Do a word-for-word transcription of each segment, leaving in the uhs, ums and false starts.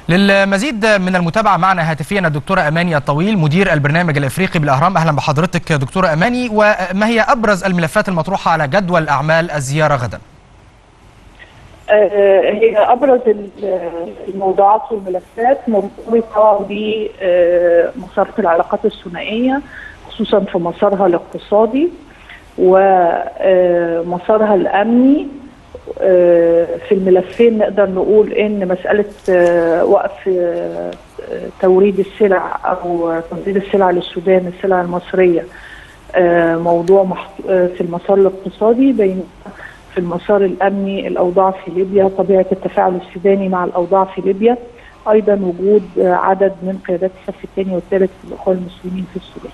للمزيد من المتابعة معنا هاتفيا الدكتورة أماني الطويل مدير البرنامج الإفريقي بالأهرام. أهلا بحضرتك دكتورة أماني، وما هي أبرز الملفات المطروحة على جدول أعمال الزيارة غدا؟ هي أبرز الموضوعات والملفات مرتبطة بمسار العلاقات الثنائية، خصوصا في مسارها الاقتصادي ومسارها الأمني. في الملفين نقدر نقول ان مسألة وقف توريد السلع او تصدير السلع للسودان، السلع المصرية، موضوع في المسار الاقتصادي، بين في المسار الامني الاوضاع في ليبيا، طبيعة التفاعل السوداني مع الاوضاع في ليبيا، ايضا وجود عدد من قيادات الصف الثاني والثالث في الاخوة المسلمين في السودان.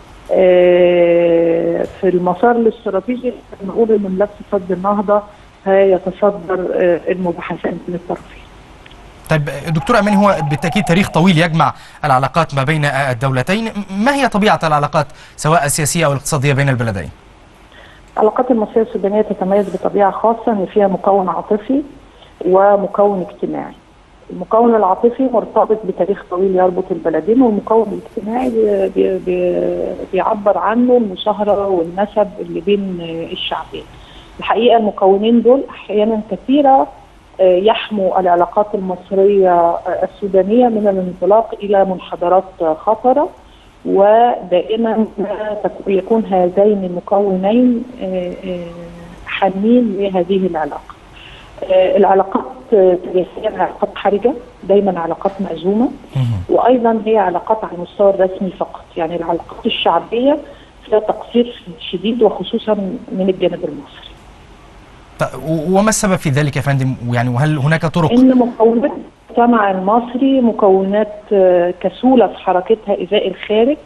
في المسار الاستراتيجي نقول ان ملف سد النهضة يتصدر المباحثات بين الطرفين. طيب دكتور أماني، هو بالتأكيد تاريخ طويل يجمع العلاقات ما بين الدولتين، ما هي طبيعة العلاقات سواء السياسية أو الاقتصادية بين البلدين؟ العلاقات المصرية السودانية تتميز بطبيعة خاصة ان فيها مكون عاطفي ومكون اجتماعي. المكون العاطفي مرتبط بتاريخ طويل يربط البلدين، والمكون الاجتماعي بي بي بيعبر عنه المشاهرة والنسب اللي بين الشعبين. الحقيقة المكونين دول أحيانا كثيرة يحموا العلاقات المصرية السودانية من الانطلاق إلى منحدرات خطرة، ودائما يكون هذين المكونين حامين لهذه العلاقة. العلاقات تاريخيا علاقات حرجة، دايما علاقات مأزومة، وأيضا هي علاقات على المستوى الرسمي فقط. يعني العلاقات الشعبية فيها تقصير شديد وخصوصا من الجانب المصري. وما السبب في ذلك يا فندم؟ يعني وهل هناك طرق؟ ان مكونات المجتمع المصري مكونات كسولة في حركتها ازاء الخارج،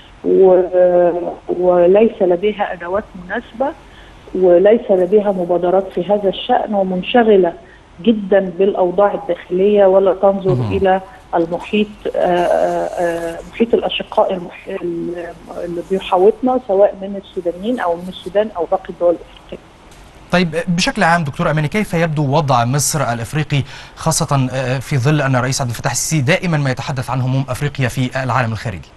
وليس لديها ادوات مناسبة، وليس لديها مبادرات في هذا الشأن، ومنشغلة جدا بالاوضاع الداخلية، ولا تنظر مم. الى المحيط محيط الاشقاء اللي بيحاوطنا، سواء من السودانيين او من السودان او باقي الدول الافريقية. طيب بشكل عام دكتور أماني، كيف يبدو وضع مصر الافريقي خاصة في ظل ان الرئيس عبد الفتاح السيسي دائما ما يتحدث عن هموم افريقيا في العالم الخارجي؟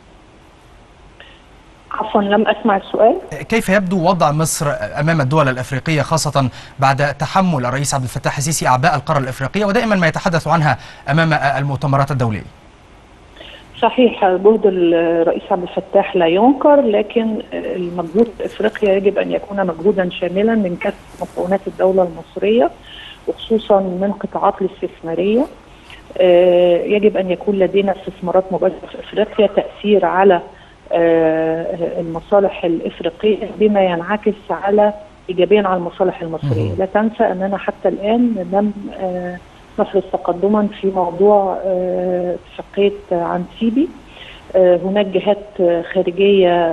عفوا لم اسمع السؤال. كيف يبدو وضع مصر امام الدول الافريقية خاصة بعد تحمل الرئيس عبد الفتاح السيسي اعباء القارة الافريقية ودائما ما يتحدث عنها امام المؤتمرات الدولية؟ صحيح، جهد الرئيس عبد الفتاح لا ينكر، لكن المجهود في افريقيا يجب ان يكون مجهودا شاملا من كافه مكونات الدوله المصريه، وخصوصا من قطاعات الاستثماريه. يجب ان يكون لدينا استثمارات مباشره في افريقيا، تاثير على المصالح الافريقيه بما ينعكس على ايجابيا على المصالح المصريه. لا تنسى اننا حتى الان لم نفرض تقدما في موضوع اتفاقية عنتيبي. هناك جهات خارجية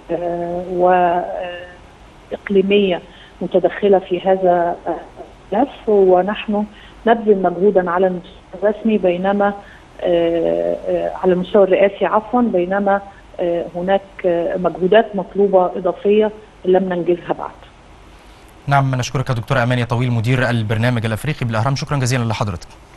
وإقليمية متدخلة في هذا الملف، ونحن نبذل مجهودا على المستوى الرسمي، بينما على المستوى الرئاسي عفوا بينما هناك مجهودات مطلوبة إضافية لم ننجزها بعد. نعم، نشكرك دكتورة أماني طويل مدير البرنامج الأفريقي بالأهرام، شكرا جزيلا لحضرتك.